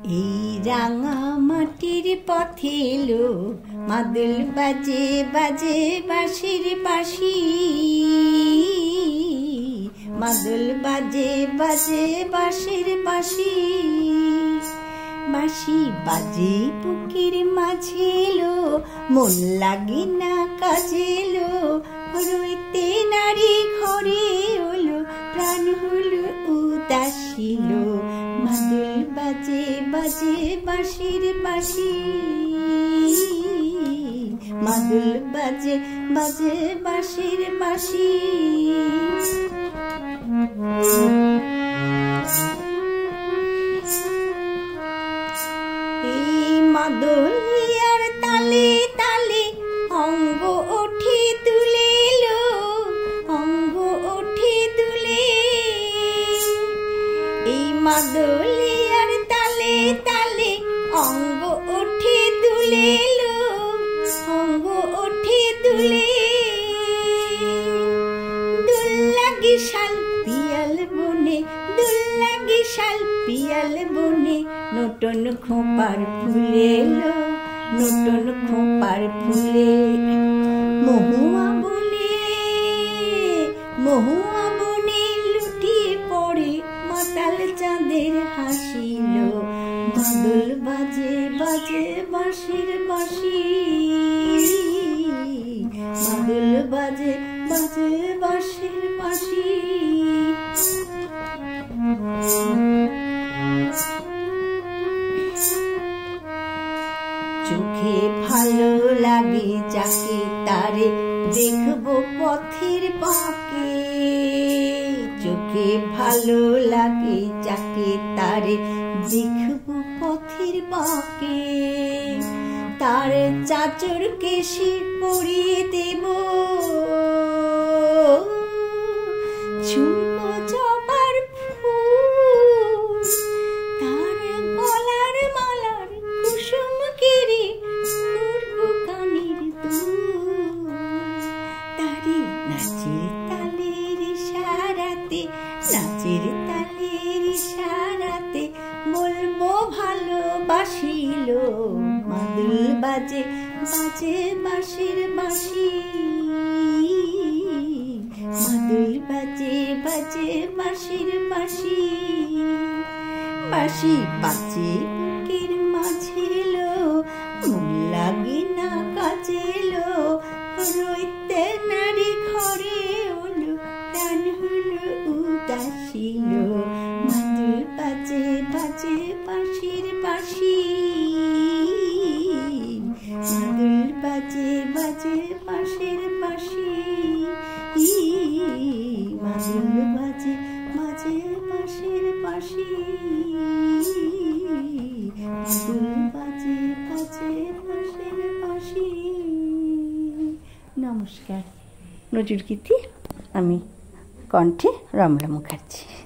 এই রাঙা মাটির পথে এলো মাদল বাজে বাজে বাঁশির বাঁশি, মাদল বাজে বাজে বাঁশির বাঁশি। বাঁশি বাজে বুকের মাঝে এলো, মন লাগে না কাজে এলো, রইতে নারী ঘরে হলো, প্রাণ হলো উদাসীল। মাদল বাজে বাজে বাঁশির বাঁশি, মাদল বাজে বাজে বাঁশির বাঁশি। এই মাদলিয়ার তালে তালে অঙ্গ ওঠে দুলে এলো, অঙ্গ ওঠে দুলে। এই মাদলিয়ার তালে তালে অঙ্গ ওঠে দুলে এলো, অঙ্গ ওঠে দুলে। দুল লাগে শাল পিয়াল বনে, দুল লাগে শাল পিয়াল বনে, নতুন খোঁপার ফুলে এলো, নতুন খোঁপার ফুলে। মহুয়া বনে, মহুয়া বনে লুটিয়ে পড়ে মাতাল চাঁদের হাসিল। মাদল বাজে বাজে বাঁশির বাঁশি, মাদল বাজে বাজে বাঁশির বাঁশি। চোখে ভালো লাগে যাকে তারে দেখবো পথের বাঁকে, চোখে ভালো লাগে যাকে তারে দেখবো পথের বাঁকে। তার চাচর কেশে পরিয়ে দেব ঝুমকো জবার ফুল, তার গলার মালার কুসুম কেড়ে করবো কানের দুল। তারি নাচের তালের ইশারাতে, নাচের তালের ইশারাতে বলবো ভালোবাসিল। মাদল বাজে বাজে বাঁশির বাঁশি, মাদল বাজে বাজে বাঁশির বাঁশি। বাঁশি বাজে বুকের মাঝে এলো, মন লাগে না কাজে এলো, রইতে নারী ঘরে হলো, প্রাণ হলো উদাসীল। মাদল বাজে বাজে বাঁশির বাঁশি, মাদল বাজে বাজে বাঁশির বাঁশি, মাদল বাজে বাজে বাঁশির বাঁশি, মাদল বাজে বাজে বাঁশির বাঁশি। নমস্কার। নজরুল গীতি, আমি কণ্ঠে রমলা মুখার্জি।